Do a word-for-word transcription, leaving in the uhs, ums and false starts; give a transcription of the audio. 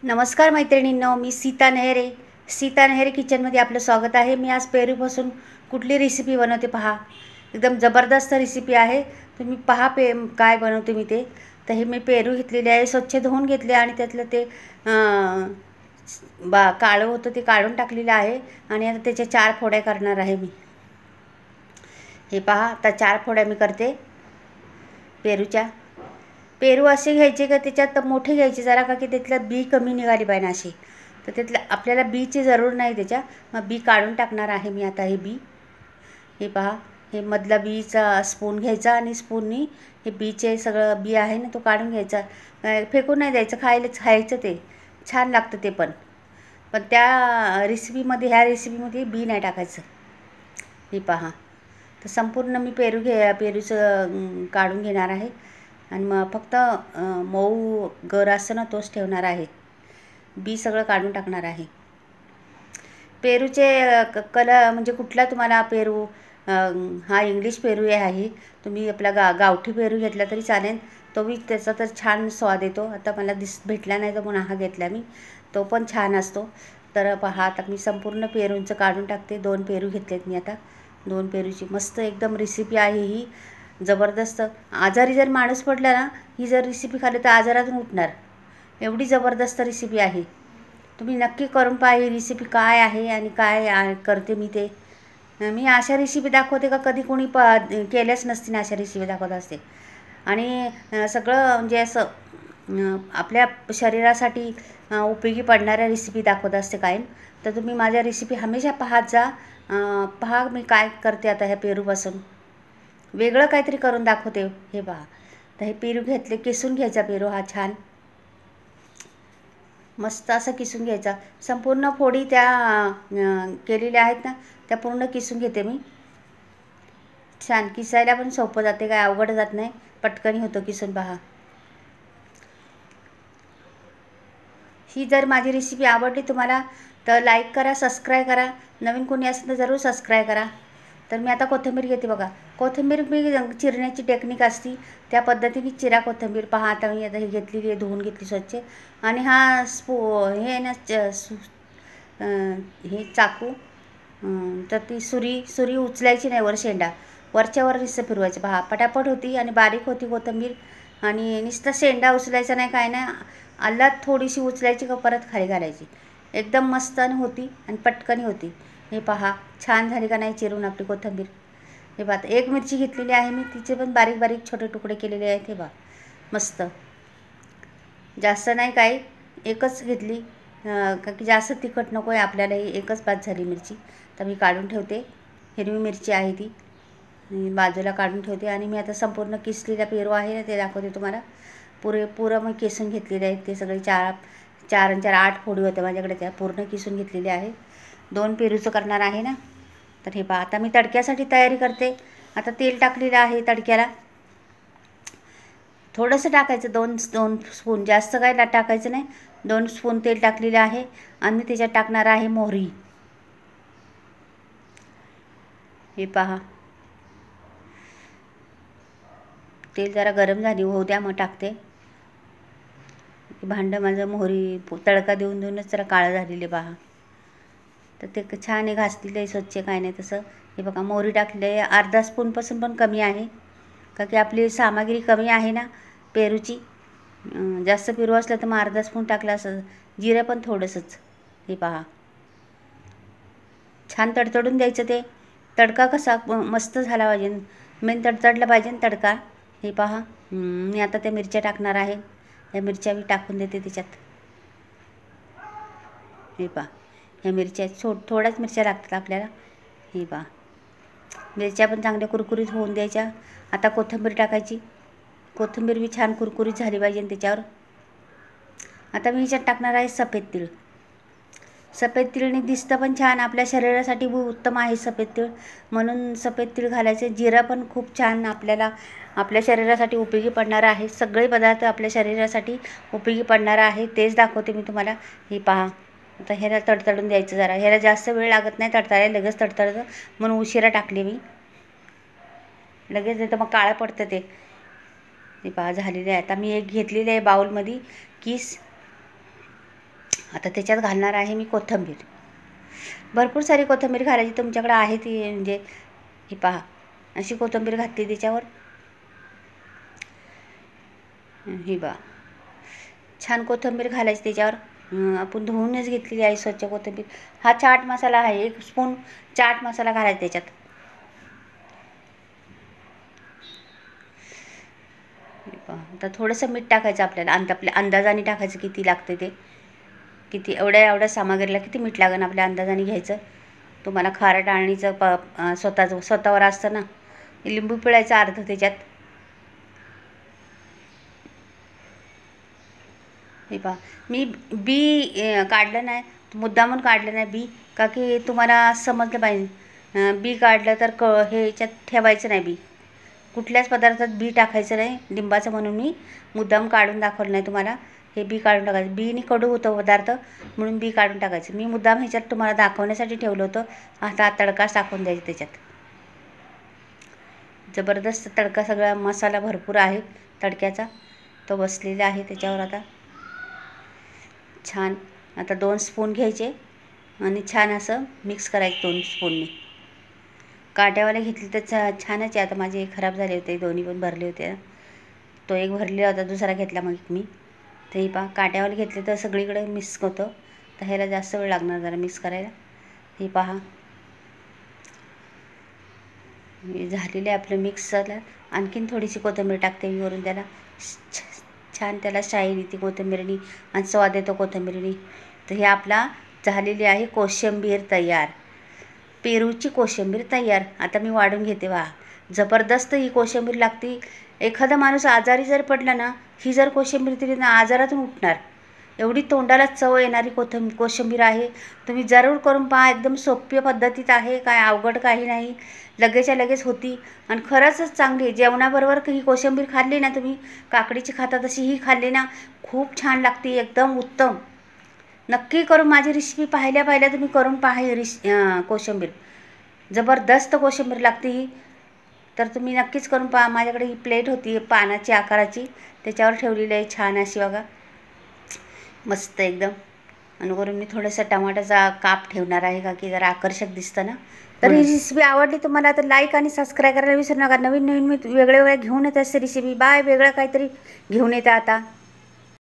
नमस्कार मैत्रिणींनो, मी सीता नेहरे. सीता नेहरे किचनमध्ये आपलं स्वागत आहे. मी आज पेरूपासून कुठली रेसिपी बनवते पहा. एकदम जबरदस्त रेसिपी आहे. तुम्ही पहा पे काय बनवते मी ते. तर हे मी पेरू घेतलेले आहे, स्वच्छ धुवून घेतले आणि त्यातलं ते बा काळं होतं ते काढून टाकलेलं आहे आणि आता त्याच्या चार फोड्या करणार आहे मी. हे पहा, आता चार फोड्या मी करते पेरूच्या. पेरू असे घ्यायचे का त्याच्यात मोठे घ्यायचे जरा, का की त्यातलं बी कमी निघाली पाहिजे असे. तर त्यातलं आपल्याला बीची जरूर नाही त्याच्या, मग बी काढून टाकणार आहे मी आता. हे बी, हे पहा, हे मधला बीचा स्पून घ्यायचा आणि स्पूननी हे बीचे सगळं बी आहे ना तो काढून घ्यायचा. फेकून नाही द्यायचं, खायला खायचं ते छान लागतं ते. पण पण त्या रेसिपीमध्ये ह्या रेसिपीमध्ये बी नाही टाकायचं. हे पहा, तर संपूर्ण मी पेरू घे पेरूचं काढून घेणार आहे आणि मग फक्त मऊ गर असं ना तोच ठेवणार आहे. बी सगळं काढून टाकणार आहे. पेरूचे क कलर म्हणजे कुठला तुम्हाला पेरू, हा इंग्लिश पेरू आहे. तुम्ही आपला गा गावठी पेरू घेतला तरी चालेल, तो बी त्याचा तर छान स्वाद येतो. आता मला दिस भेटला नाही तर म्हणून हा घेतला मी, तो पण छान असतो. तर पहा, आता मी संपूर्ण पेरूंचं काढून टाकते. दोन पेरू घेतलेत मी आता. दोन पेरूची मस्त एकदम रेसिपी आहे ही, जबरदस्त. आजारी जर माणूस पडला ना, ही जर रेसिपी खाल्ली तर आजारातून उठणार, एवढी जबरदस्त रेसिपी आहे. तुम्ही नक्की करून पहा ही रेसिपी काय आहे आणि काय करते मी ते. मी अशा रेसिपी दाखवते का कधी कोणी प केल्याच नसती ना, अशा रेसिपी दाखवत असते. आणि सगळं म्हणजे असं आपल्या शरीरासाठी उपयोगी पडणाऱ्या रेसिपी दाखवत असते कायम. तर तुम्ही माझ्या रेसिपी हमेशा पाहत जा. पहा मी काय करते आता ह्या पेरूपासून, वेगळं काहीतरी करून दाखवते. हे पहा, तर हे पेरू घेतले, किसून घ्यायचा पेरू हा छान मस्त असा किसून घ्यायचा. संपूर्ण फोडी त्या केलेल्या आहेत ना, त्या पूर्ण किसून घेते मी. छान किसायला पण सोपं जाते, काय अवघड जात नाही, पटकन होतं किसून. पहा, ही जर माझी रेसिपी आवडली तुम्हाला तर लाईक करा, सबस्क्राईब करा. नवीन कोणी असेल तर जरूर सबस्क्राईब करा. तर मी आता कोथिंबीर घेते बघा. कोथिंबीर मी चिरण्याची टेक्निक असती त्या पद्धतीने चिरा कोथिंबीर. पहा, आता मी आता ही घेतलेली आहे, धुवून घेतली स्वच्छ. आणि हा स्पू हे ना हे चाकू, तर ती सुरी सुरी उचलायची नाही, वर शेंडा वरच्यावर नुसतं फिरवायचं. पहा, पटापट होती आणि बारीक होती कोथिंबीर. आणि नुसतं शेंडा उचलायचा नाही, काय नाही, आल्लात थोडीशी उचलायची का परत खाली घालायची. एकदम मस्त होती आणि पटकनी होती. हे पहा, छान झाली का नाही चिरून आपली कोथिंबीर. हे पहा, एक मिरची घेतलेली आहे मी, तिचे पण बारीक बारीक छोटे तुकडे केलेले आहेत. हे पहा, मस्त, जास्त नाही काय, एकच घेतली का की जास्त तिखट नको आहे आपल्याला. ही एकच बाद झाली मिरची. तर मी काढून ठेवते. हिरवी मिरची आहे ती बाजूला काढून ठेवते. आणि मी आता संपूर्ण किसलेला पेरू आहे ना ते दाखवते तुम्हाला. पुरे पुरं मग किसून घेतलेले आहेत ते सगळे. चार चार आणि चार आठ फोडी होत्या माझ्याकडे, त्या पूर्ण किसून घेतलेले आहे. दोन पेरूचं करणार आहे ना. तर हे पहा, आता मी तडक्यासाठी तयारी करते. आता तेल टाकलेलं आहे तडक्याला. थोडंसं टाकायचं, दोन दोन स्पून, जास्त काय टाकायचं नाही. दोन स्पून तेल टाकलेलं आहे आणि मी त्याच्यात टाकणार आहे मोहरी. हे पहा, तेल जरा गरम झाली होऊ द्या, मग टाकते. भांडं माझं मोहरी तडका देऊन देऊनच जरा काळं झालेले. पहा, तर ते छान आहे, घासलेलं आहे स्वच्छ, काय नाही तसं. हे बघा, मोहरी टाकले आहे. अर्धा स्पूनपासून पण कमी आहे, का की आपली सामग्री कमी आहे ना पेरूची. जास्त पेरू असलं तर मग अर्धा स्पून टाकला असं. जिरं पण थोडंसंच. हे पहा, छान तडतडून द्यायचं ते. तडका कसा मस्त झाला पाहिजे, मेन तडतडला पाहिजे तडका. हे पहा, मी आता त्या मिरच्या टाकणार आहे. या मिरच्या मी टाकून देते त्याच्यात. हे पहा, ह्या मिरच्या छो थोड्याच मिरच्या लागतात आपल्याला. हे पहा, मिरच्या पण चांगल्या कुरकुरीत होऊन द्यायच्या. आता कोथिंबीर टाकायची. कोथिंबीर बी छान कुरकुरीत झाली पाहिजे त्याच्यावर. आता मी ह्याच्यात टाकणार आहे सफेद तीळ. सफेद तीळने दिसतं पण छान, आपल्या शरीरासाठी उत्तम आहे सफेद तीळ, म्हणून सफेद तीळ घालायचे. जिरा पण खूप छान आपल्याला आपल्या शरीरासाठी उपयोगी पडणारा आहे. सगळे पदार्थ आपल्या शरीरासाठी उपयोगी पडणारा आहे, तेच दाखवते मी तुम्हाला. हे पहा, आता ह्याला तडतडून द्यायचं जरा. ह्याला जास्त वेळ लागत नाही तडतडायला, लगेच तडतडतं, म्हणून उशिरा टाकले मी. लगेच नाही तर मग काळं पडतं ते. हे पहा, झालेलं आहे. आता मी एक घेतलेलं आहे बाउलमध्ये किस. आता त्याच्यात घालणार आहे मी कोथिंबीर. भरपूर सारी कोथिंबीर घालायची, तुमच्याकडे आहे ती, म्हणजे ही पहा अशी कोथिंबीर घातली त्याच्यावर. ही बा छान कोथिंबीर घालायची त्याच्यावर. आपण धुवूनच घेतलेली आहे स्वच्छ कोथिंबीर. हा चाट मसाला आहे, एक स्पून चाट मसाला घालायचा त्याच्यात. आता थोडंसं मीठ टाकायचं आपल्याला, अंद आपल्या अंदाजाने टाकायचं किती लागतं ते, किती एवढ्या एवढ्या सामग्रीला किती मीठ लागेल आपल्या अंदाजाने घ्यायचं. तुम्हाला खारट आणणीचं प स्वतःचं स्वतःवर असतं ना. लिंबू पिळायचं अर्ध त्याच्यात. हे पहा मी बी काढलं नाही, मुद्दामून काढलं नाही बी, का की तुम्हाला समजलं पाहिजे. बी काढलं तर क हे याच्यात ठेवायचं नाही बी, कुठल्याच पदार्थात बी टाकायचं नाही लिंबाचं, म्हणून मी मुद्दाम काढून दाखवलं नाही तुम्हाला. हे बी काढून टाकायचं, बीनी कडू होतं पदार्थ म्हणून बी काढून टाकायचं. मी मुद्दाम ह्याच्यात तुम्हाला दाखवण्यासाठी ठेवलं होतं. आता तडका टाकून द्यायचा त्याच्यात. जबरदस्त तडका, सगळा मसाला भरपूर आहे तडक्याचा, तो बसलेला आहे त्याच्यावर. आता छान आता दोन स्पून घ्यायचे आणि छान असं मिक्स करायचं दोन स्पूनने. काट्यावाले घेतले तर छानच आहे. आता माझे खराब झाले होते, दोन्ही पण भरले होते. तो एक भरलेला होता, दुसरा घेतला मग मी. तर हे पहा काट्यावाले घेतले तर सगळीकडे मिक्स होतं, तर ह्याला जास्त वेळ लागणार जरा मिक्स करायला. हे पहा झालेलं आहे आपलं मिक्स झालं. आणखीन थोडीशी कोथिंबीर टाकते मी वरून, त्याला छान त्याला शाईन येते कोथिंबीरनी आणि स्वाद येतो कोथिंबीरनी. तर हे आपला झालेली आहे कोशिंबीर तयार, पेरूची कोशिंबीर तयार. आता मी वाढून घेते. वा जबरदस्त ही कोशिंबीर लागते. एखादा माणूस आजारी जर पडला ना, ही जर कोशिंबीर दिली ना आजारातून उठणार, एवढी तोंडाला चव येणारी कोथिं कोशिंबीर आहे. तुम्ही जरूर करून पहा, एकदम सोप्या पद्धतीत आहे, काय अवघड काही नाही, लगेचच्या लगेच होती आणि खरंच चांगली. जेवणाबरोबर ही कोशिंबीर खाल्ली ना तुम्ही, काकडीची खाता तशी ही खाल्ली ना, खूप छान लागते, एकदम उत्तम. नक्की करून माझी रेसिपी पाहिल्या पाहिल्या तुम्ही करून पहा. ही रिस कोशिंबीर जबरदस्त कोशिंबीर लागते ही, तर तुम्ही नक्कीच करून पहा. माझ्याकडे ही प्लेट होती पानाची आकाराची, त्याच्यावर ठेवलेली आहे छान अशी बघा, मस्त एकदम. आणि वरून मी थोडंसं टमाट्याचा काप ठेवणार आहे, का की जरा आकर्षक दिसतं ना. तर ही रेसिपी आवडली तुम्हाला तर लाईक आणि सबस्क्राईब करायला विसरू नका. नवीन नवीन मी वेगळे वेगळे घेऊन येत असते रेसिपी. बाय, वेगळं काहीतरी घेऊन येते आता.